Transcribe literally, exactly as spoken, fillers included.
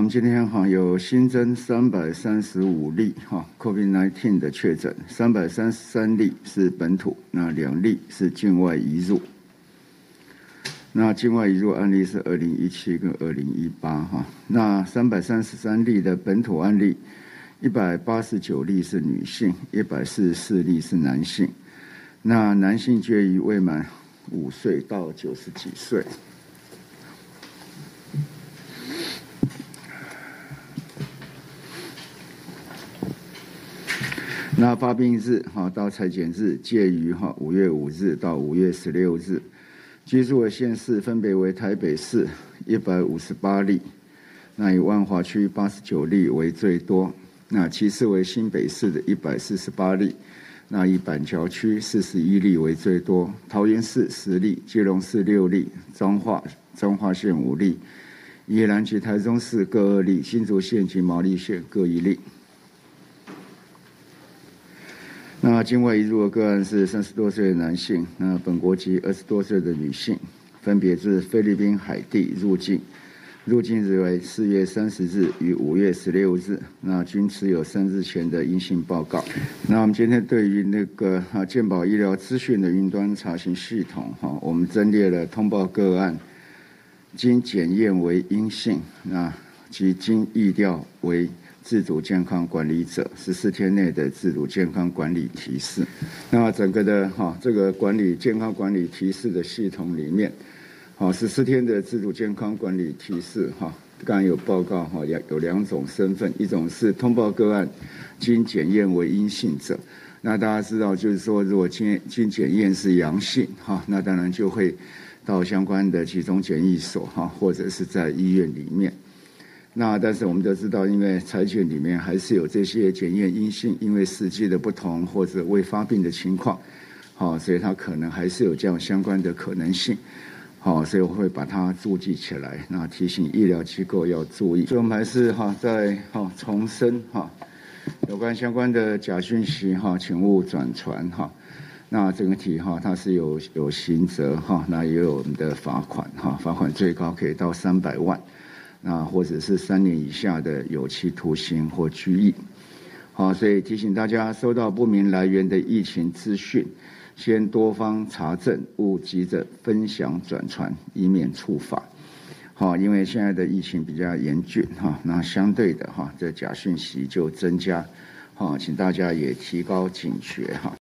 们今天哈有新增三百三十五例哈 COVID 十九 的确诊，三百三十三例是本土，那两例是境外移入。那境外移入案例是二零一七跟二零一八哈。那三百三十三例的本土案例，一百八十九例是女性，一百四十四例是男性。那男性介于未满五岁到九十几岁。那发病日哈到采检日介于哈五月五日到五月十六日，居住的县市分别为台北市一百五十八例，那以万华区八十九例为最多，那其次为新北市的一百四十八例，那以板桥区四十一例为最多，桃园市十例，基隆市六例，彰化彰化县五例，宜兰及台中市各二例，新竹县及毛利县各一例。那境外移入的个案是三十多岁的男性，那本国籍二十多岁的女性，分别自菲律宾海地入境，入境日为四月三十日与五月十六日，那均持有三日前的阴性报告。那我们今天对于那个啊健保医疗资讯的云端查询系统哈，我们增列了通报个案，经检验为阴性，那及经疫调为自主健康管理者十四天内的自主健康管理提示。那整个的哈这个管理健康管理提示的系统里面，好十四天的自主健康管理提示哈，刚刚有报告哈有两种身份，一种是通报个案经检验为阴性者。那大家知道就是说，如果经经检验是阳性哈，那当然就会到相关的集中检疫所哈，或者是在医院里面。那但是我们都知道，因为采检里面还是有这些检验阴性，因为时机的不同或者未发病的情况，好，所以它可能还是有这样相关的可能性，好，所以我会把它注记起来，那提醒医疗机构要注意。所以我们还是哈在哈重申哈有关相关的假讯息哈，请勿转传哈。那整体哈它是有有刑责哈，那也有我们的罚款哈，罚款最高可以到三百万。那或者是三年以下的有期徒刑或拘役，好，所以提醒大家，收到不明来源的疫情资讯，先多方查证，勿急着分享转传，以免触法。好，因为现在的疫情比较严峻哈，那相对的哈，这假讯息就增加，好，请大家也提高警觉哈。